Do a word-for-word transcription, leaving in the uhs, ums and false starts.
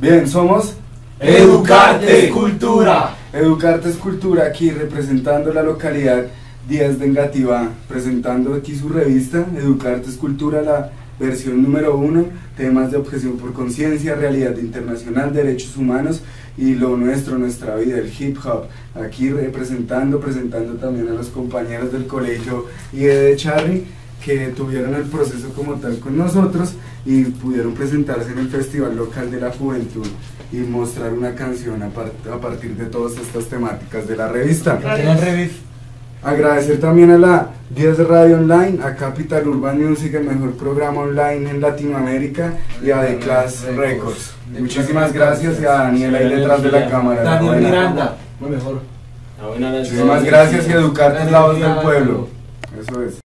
Bien, somos Educarte es Cultura. Educarte es Cultura, aquí representando la localidad Díaz de Engativá, presentando aquí su revista Educarte es Cultura, la versión número uno, temas de objeción por conciencia, realidad internacional, derechos humanos y lo nuestro, nuestra vida, el hip hop. Aquí representando, presentando también a los compañeros del colegio I E de Charri, que tuvieron el proceso como tal con nosotros y pudieron presentarse en el Festival Local de la Juventud y mostrar una canción a, part a partir de todas estas temáticas de la revista. Agradecer también a la Díaz Radio Online, a Capital Urban Music, el mejor programa online en Latinoamérica, y a The Class Records. Muchísimas gracias, y a Daniel ahí detrás de la cámara. Daniel Miranda, lo mejor. Muchísimas gracias, y Educarte es la voz del pueblo. Eso es.